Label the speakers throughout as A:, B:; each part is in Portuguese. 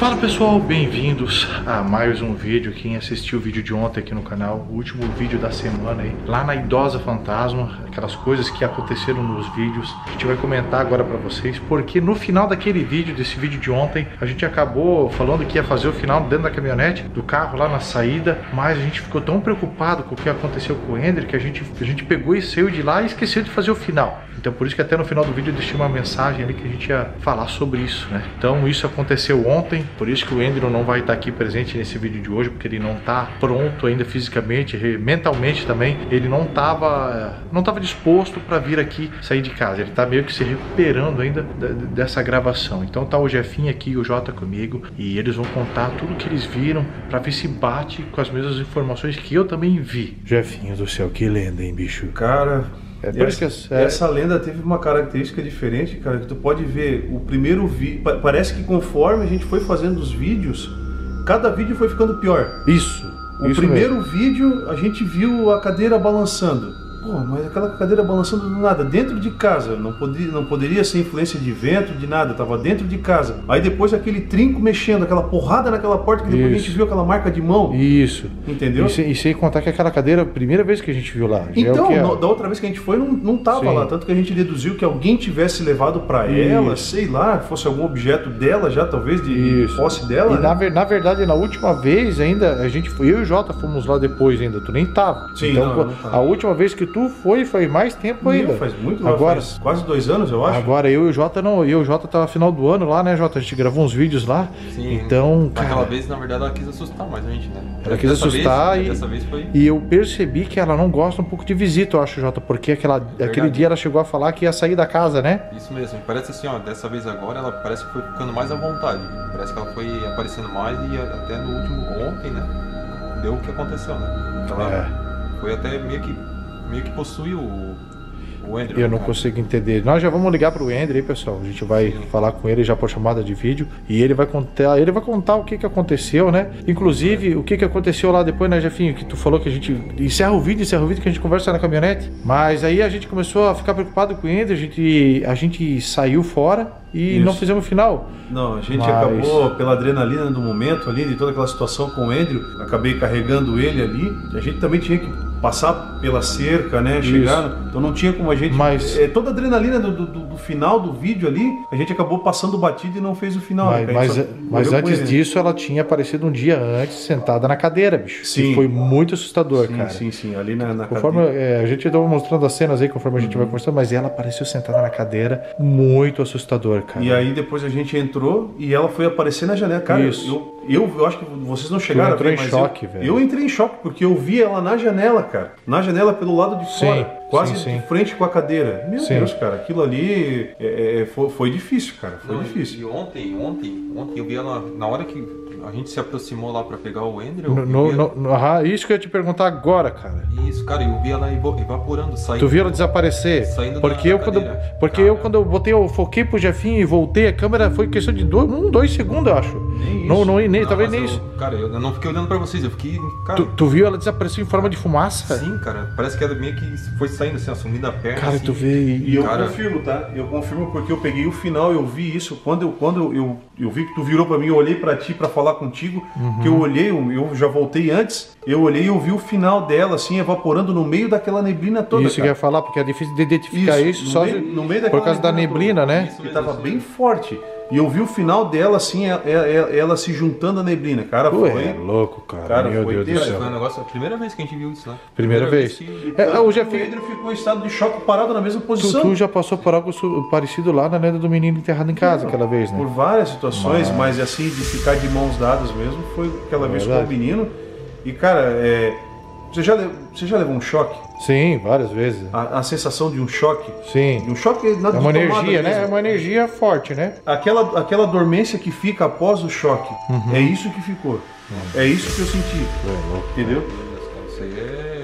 A: Fala pessoal, bem-vindos a mais um vídeo. Quem assistiu o vídeo de ontem aqui no canal, o último vídeo da semana aí, lá na Idosa Fantasma, aquelas coisas que aconteceram nos vídeos, a gente vai comentar agora pra vocês, porque no final daquele vídeo, desse vídeo de ontem, a gente acabou falando que ia fazer o final dentro da caminhonete, do carro lá na saída, mas a gente ficou tão preocupado com o que aconteceu com o Ender que a gente pegou e saiu de lá e esqueceu de fazer o final. Então por isso que até no final do vídeo eu deixei uma mensagem ali que a gente ia falar sobre isso, né? Então isso aconteceu ontem, por isso que o Ender não vai estar aqui presente nesse vídeo de hoje, porque ele não está pronto ainda fisicamente, mentalmente também, ele não estava disposto para vir aqui sair de casa, ele está meio que se recuperando ainda dessa gravação. Então tá o Jefinho aqui e o Jota comigo, e eles vão contar tudo que eles viram para ver se bate com as mesmas informações que eu também vi. Jefinho do céu, que lenda, hein, bicho?
B: Cara... Essa lenda teve uma característica diferente, cara, que tu pode ver o primeiro vídeo, parece que conforme a gente foi fazendo os vídeos, cada vídeo foi ficando pior.
A: Isso.
B: O primeiro vídeo a gente viu a cadeira balançando. Pô, mas aquela cadeira balançando do nada, dentro de casa, não poderia ser influência de vento, de nada, tava dentro de casa. Aí depois aquele trinco mexendo, aquela porrada naquela porta, que depois a gente viu aquela marca de mão.
A: Isso.
B: Entendeu?
A: E sem contar que aquela cadeira, a primeira vez que a gente viu lá.
B: Então, da outra vez que a gente foi, não tava lá, tanto que a gente deduziu que alguém tivesse levado pra ela, sei lá, fosse algum objeto dela já, talvez, de posse dela.
A: E né? na verdade, na última vez ainda, eu e o Jota fomos lá depois ainda, tu nem tava.
B: Sim,
A: então,
B: não tava.
A: A última vez que tu foi mais tempo ainda.
B: Faz muito,
A: agora,
B: faz quase 2 anos, eu acho.
A: Agora eu e o Jota não, eu e o Jota tava no final do ano lá, né, Jota? A gente gravou uns vídeos lá.
C: Sim.
A: Então,
C: aquela vez, na verdade, ela quis assustar mais a gente, né?
A: Ela quis assustar
C: dessa vez foi...
A: e eu percebi que ela não gosta um pouco de visita, eu acho, Jota, porque aquele dia ela chegou a falar que ia sair da casa, né?
C: Isso mesmo, parece assim, ó, dessa vez agora ela parece que foi ficando mais à vontade. Parece que ela foi aparecendo mais e até no último, ontem, né? Deu o que aconteceu, né? Ela foi até meio que possui o Ender.
A: Eu não consigo entender. Nós já vamos ligar pro Ender aí, pessoal. A gente vai falar com ele já por chamada de vídeo e ele vai contar o que aconteceu, né? Inclusive, o que aconteceu lá depois, né, Jefinho? Que tu falou que a gente encerra o vídeo que a gente conversa na caminhonete. Mas aí a gente começou a ficar preocupado com o Ender, a gente saiu fora e não fizemos o final.
B: Não, a gente acabou pela adrenalina do momento ali, de toda aquela situação com o Andrew, acabei carregando ele ali. A gente também tinha que passar pela cerca, né, chegar, então não tinha como a gente...
A: Mas...
B: toda a adrenalina do final do vídeo ali, a gente acabou passando batido e não fez o final.
A: Mas antes disso, ela tinha aparecido um dia antes, sentada na cadeira, bicho.
B: Sim.
A: E foi muito assustador, cara.
B: Sim, ali na
A: conforme
B: cadeira.
A: A gente estava mostrando as cenas aí, conforme a gente vai mostrando, mas ela apareceu sentada na cadeira, muito assustador, cara.
B: E aí depois a gente entrou e ela foi aparecer na janela. Cara, eu acho que vocês não chegaram a ver, mas eu entrei em choque, porque eu vi ela na janela, cara. Na janela pelo lado de fora, quase de frente com a cadeira. Meu Deus, cara, aquilo ali foi difícil, cara. Foi difícil.
C: E ontem eu vi ela, na hora que a gente se aproximou lá pra pegar o Ender,
A: isso que eu ia te perguntar agora, cara.
C: Isso, cara, eu vi ela evaporando, saindo.
A: Tu viu ela desaparecer?
C: Saindo
A: porque eu quando eu foquei pro Jefinho e voltei, a câmera foi questão de 2 segundos, eu acho.
B: Nem isso.
A: Talvez nem isso.
C: Cara, eu não fiquei olhando pra vocês, eu fiquei... Cara,
A: tu viu ela desaparecer em forma de fumaça?
C: Sim, cara, parece que ela meio que foi saindo assim, assumindo a perna.
A: Cara,
C: assim,
A: tu vê...
B: E eu confirmo, tá? Eu confirmo porque eu peguei o final, eu vi isso, quando eu vi que tu virou pra mim, eu olhei pra ti pra falar contigo, que eu olhei, eu já voltei antes, eu olhei e eu vi o final dela, assim, evaporando no meio daquela neblina toda.
A: Isso que eu ia falar, porque é difícil de identificar isso só
B: no meio
A: por causa da neblina,
B: toda,
A: né?
B: Que tava bem forte. E eu vi o final dela, assim, ela se juntando à neblina. Cara, foi...
A: É louco, cara. Meu Deus do céu.
C: Foi um negócio, a primeira vez que a gente viu isso, né?
A: Primeira vez.
B: O Pedro ficou em estado de choque, parado na mesma posição.
A: Tu já passou por algo parecido lá na lenda do menino enterrado em casa, aquela vez, né?
B: Por várias situações, mas assim, de ficar de mãos dadas mesmo, foi aquela vez com o menino. E, cara, você já levou um choque?
A: Sim, várias vezes.
B: A sensação de um choque?
A: Sim.
B: De um choque nada.
A: É uma energia, né? É uma energia forte, né?
B: Aquela dormência que fica após o choque. É isso que ficou. É isso que eu senti. Entendeu?
C: Isso aí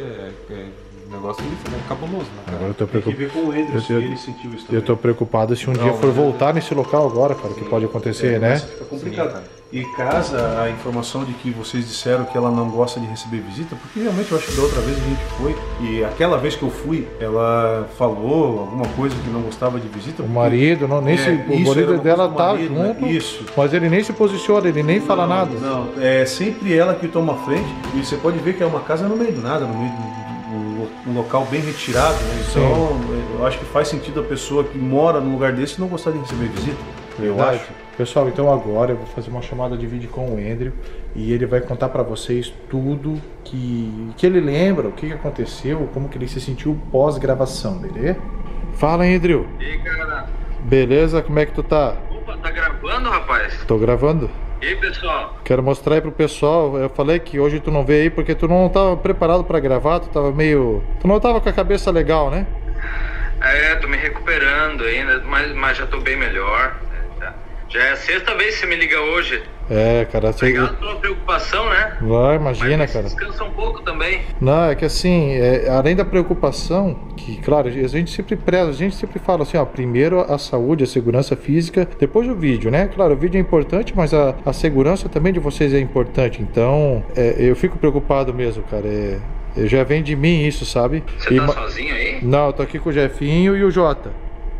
C: é negócio cabuloso, né, cara?
A: Agora eu tô preocupado.
B: Tem que ver com o Ender, se ele sentiu isso também.
A: Eu tô preocupado se um dia for voltar nesse local agora, cara, o que pode acontecer, né?
B: Fica complicado. E casa a informação de que vocês disseram que ela não gosta de receber visita, porque realmente eu acho que da outra vez a gente foi, e aquela vez que eu fui, ela falou alguma coisa que não gostava de visita.
A: O marido, não, nem se, o marido dela tá junto, né?
B: Isso.
A: Mas ele nem se posiciona, ele nem fala nada.
B: Não, é sempre ela que toma frente, e você pode ver que é uma casa no meio do nada, no meio um local bem retirado, né? Então eu acho que faz sentido a pessoa que mora num lugar desse não gostar de receber visita. Eu acho.
A: Pessoal, então agora eu vou fazer uma chamada de vídeo com o Andrew e ele vai contar pra vocês tudo que ele lembra, o que aconteceu, como que ele se sentiu pós-gravação, beleza? Fala, Andrew.
D: E aí, cara?
A: Beleza? Como é que tu tá?
D: Opa, tá gravando, rapaz?
A: Tô gravando.
D: E aí, pessoal?
A: Quero mostrar aí pro pessoal, eu falei que hoje tu não veio aí porque tu não tava preparado pra gravar, tu não tava com a cabeça legal, né?
D: Tô me recuperando ainda, mas já tô bem melhor. Já é a sexta vez que você me liga hoje.
A: Cara,
D: obrigado pela preocupação, né?
A: Vai, imagina,
D: mas
A: cara.
D: Descansa um pouco também.
A: Não, é que assim, além da preocupação, que claro, a gente sempre preza, a gente sempre fala assim, ó, primeiro a saúde, a segurança física, depois o vídeo, né? Claro, o vídeo é importante, mas a segurança também de vocês é importante. Então, eu fico preocupado mesmo, cara. Já vem de mim isso, sabe?
D: Você tá sozinho aí?
A: Não, eu tô aqui com o Jefinho e o Jota.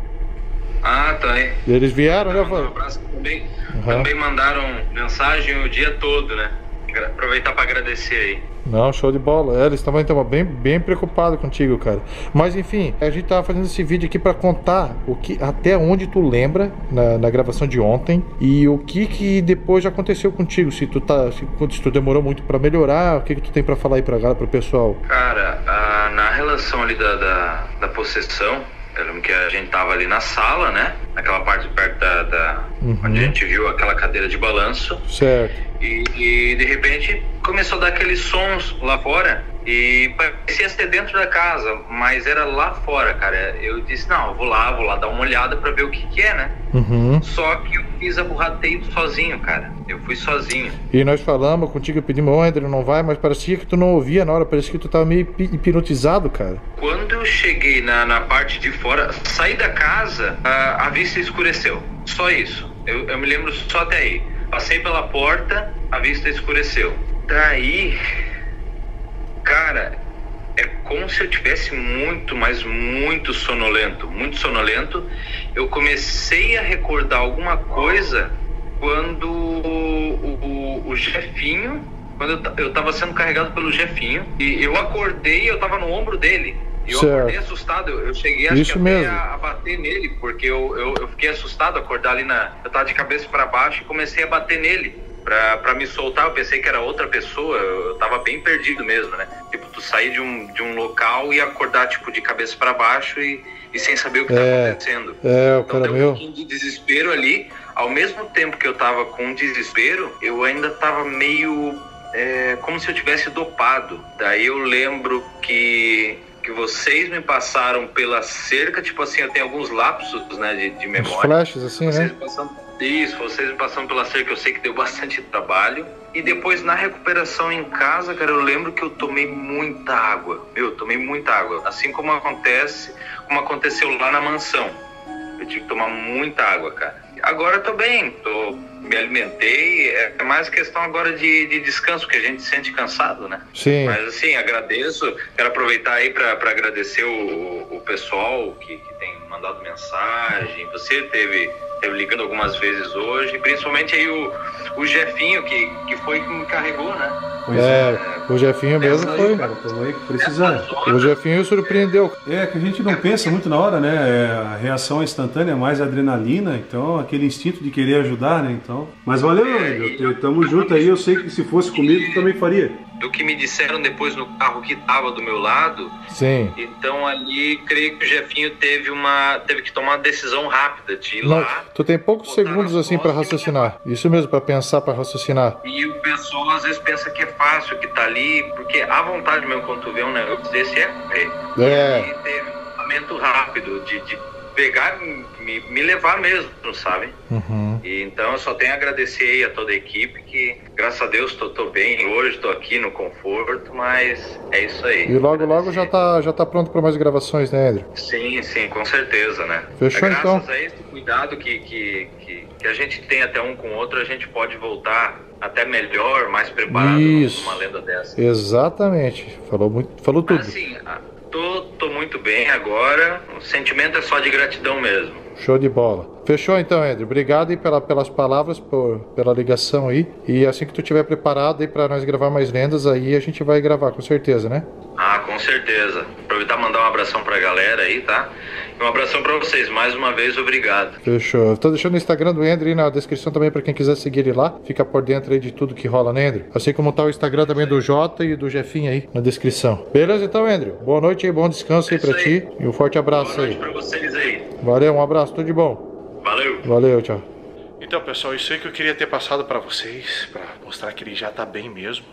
D: Ah, tá aí.
A: Eles vieram, né?
D: Um abraço também. Também mandaram mensagem o dia todo, né? Aproveitar para agradecer aí.
A: Não, show de bola. Eles estavam bem preocupados contigo, cara. Mas enfim, a gente tava fazendo esse vídeo aqui para contar até onde tu lembra na gravação de ontem e o que depois já aconteceu contigo. Se tu demorou muito para melhorar, o que tu tem para falar aí pro pessoal?
D: Cara, na relação ali da possessão, eu lembro que a gente tava ali na sala, né? Naquela parte perto onde a gente viu aquela cadeira de balanço.
A: Certo.
D: E de repente começou a dar aqueles sons lá fora e parecia ser dentro da casa, mas era lá fora, cara. Eu disse, não, eu vou lá dar uma olhada pra ver o que é, né? Só que eu fiz a burrateio sozinho, cara. Eu fui sozinho.
A: E nós falamos contigo, pedimos, André, não vai, mas parecia que tu não ouvia na hora, parecia que tu tava meio hipnotizado, cara.
D: Quando eu cheguei na parte de fora, saí da casa, a vista escureceu. Só isso. Eu me lembro só até aí. Passei pela porta, a vista escureceu. Daí, cara, é como se eu tivesse muito, mas muito sonolento. Muito sonolento. Eu comecei a recordar alguma coisa quando o Jefinho, quando eu tava sendo carregado pelo Jefinho, e eu acordei, eu tava no ombro dele. E eu acordei assustado, eu cheguei até a bater nele, porque eu fiquei assustado, acordar ali eu tava de cabeça para baixo e comecei a bater nele pra me soltar. Eu pensei que era outra pessoa, eu tava bem perdido mesmo, né? Tipo, tu sair de um local e acordar, tipo, de cabeça para baixo e sem saber o que tá acontecendo.
A: O cara
D: então, deu um pouquinho de desespero ali. Ao mesmo tempo que eu tava com desespero, eu ainda tava meio como se eu tivesse dopado. Daí eu lembro que vocês me passaram pela cerca, tipo assim, eu tenho alguns lapsos, né, de memória.
A: Os flashes, assim,
D: vocês
A: né?
D: Vocês me passando pela cerca, eu sei que deu bastante trabalho. E depois, na recuperação em casa, cara, eu lembro que eu tomei muita água. Eu tomei muita água. Assim como aconteceu lá na mansão. Eu tive que tomar muita água, cara. Agora eu tô bem, me alimentei, é mais questão agora de descanso, porque a gente se sente cansado, né?
A: Sim.
D: Mas assim, agradeço, quero aproveitar aí para agradecer o pessoal que tem mandado mensagem, você teve ligando algumas vezes hoje, principalmente aí o Jefinho, que foi que me carregou, né?
A: O Jefinho mesmo foi.
B: Cara, aí precisando.
A: O Jefinho surpreendeu.
B: É que a gente não pensa muito na hora, né? A reação é instantânea, mais adrenalina, então aquele instinto de querer ajudar, né? Então. Mas valeu, André. Tamo junto aí. Eu sei que se fosse comigo, tu também faria.
D: Do que me disseram depois no carro que tava do meu lado.
A: Sim.
D: Então ali, creio que o Jefinho teve que tomar uma decisão rápida de ir lá.
A: Tu tem poucos segundos assim para raciocinar. Isso mesmo, para pensar, para raciocinar.
D: E o pessoal às vezes pensa que é fácil, que tá ali, porque a vontade mesmo quando tu vê um negócio desse é correr. E teve um momento rápido de pegar, me levar mesmo, sabe? E então eu só tenho a agradecer aí a toda a equipe, que graças a Deus tô bem hoje, tô aqui no conforto, mas é isso aí.
A: E logo já tá pronto para mais gravações, né, Andrew?
D: Sim, com certeza, né?
A: Fechou, então.
D: Graças a esse cuidado que a gente tem até um com o outro, a gente pode voltar até melhor, mais preparado numa lenda dessa.
A: Exatamente. Falou tudo.
D: Assim, tô muito bem agora, o sentimento é só de gratidão mesmo.
A: Show de bola. Fechou então, Andrew. Obrigado aí pelas palavras, pela ligação aí. E assim que tu estiver preparado aí para nós gravar mais lendas, aí a gente vai gravar, com certeza, né?
D: Com certeza. Aproveitar e mandar um abração pra galera aí, tá? E um abração pra vocês. Mais uma vez, obrigado.
A: Fechou. Eu tô deixando o Instagram do Andrew aí na descrição também pra quem quiser seguir ele lá. Fica por dentro aí de tudo que rola, né, Andrew? Assim como tá o Instagram também do Jota e do Jefinho aí na descrição. Beleza então, Andrew? Boa noite aí, bom descanso aí pra ti. E um forte abraço aí.
D: Boa noite pra vocês aí.
A: Valeu, um abraço, tudo de bom.
D: Valeu,
A: tchau. Então, pessoal, isso aí que eu queria ter passado pra vocês, pra mostrar que ele já tá bem mesmo.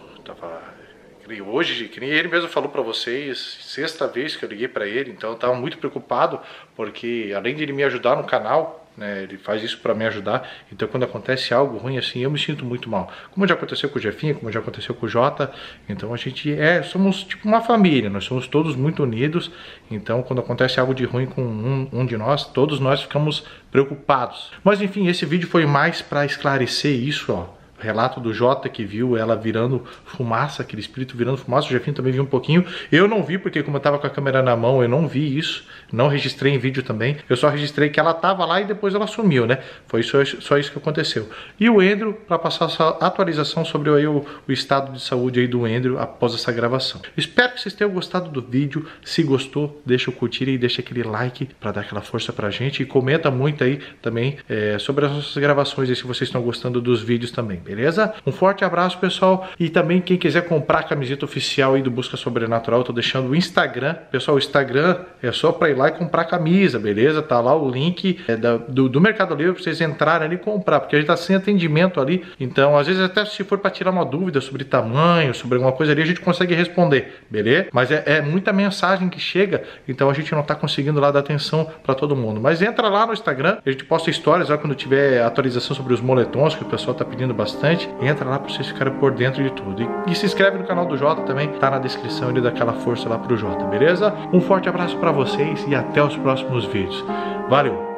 A: Hoje, que nem ele mesmo falou pra vocês, sexta vez que eu liguei pra ele, então eu tava muito preocupado, porque além de ele me ajudar no canal, né, ele faz isso pra me ajudar, então quando acontece algo ruim assim, eu me sinto muito mal. Como já aconteceu com o Jefinho, como já aconteceu com o Jota, então a gente somos tipo uma família, nós somos todos muito unidos, então quando acontece algo de ruim com um de nós, todos nós ficamos preocupados. Mas enfim, esse vídeo foi mais pra esclarecer isso, ó. Relato do Jota que viu ela virando fumaça, aquele espírito virando fumaça. O Jefinho também viu um pouquinho. Eu não vi porque como eu tava com a câmera na mão, eu não vi isso. Não registrei em vídeo também. Eu só registrei que ela tava lá e depois ela sumiu, né? Foi só isso que aconteceu. E o Andrew, para passar essa atualização sobre o estado de saúde aí do Andrew após essa gravação. Espero que vocês tenham gostado do vídeo. Se gostou, deixa o curtir e deixa aquele like para dar aquela força pra gente. E comenta muito aí também sobre as nossas gravações e se vocês estão gostando dos vídeos também. Beleza? Um forte abraço, pessoal. E também quem quiser comprar a camiseta oficial aí do Busca Sobrenatural, eu tô deixando o Instagram. Pessoal, o Instagram é só pra ir lá e comprar camisa, beleza? Tá lá o link do Mercado Livre pra vocês entrarem ali e comprar, porque a gente tá sem atendimento ali. Então, às vezes até se for pra tirar uma dúvida sobre tamanho, sobre alguma coisa ali, a gente consegue responder, beleza? Mas é muita mensagem que chega, então a gente não tá conseguindo lá dar atenção pra todo mundo. Mas entra lá no Instagram, a gente posta histórias lá quando tiver atualização sobre os moletons, que o pessoal tá pedindo bastante. Entra lá para vocês ficarem por dentro de tudo. E se inscreve no canal do Jota também, tá na descrição, ele dá aquela força lá pro Jota, beleza? Um forte abraço para vocês e até os próximos vídeos. Valeu!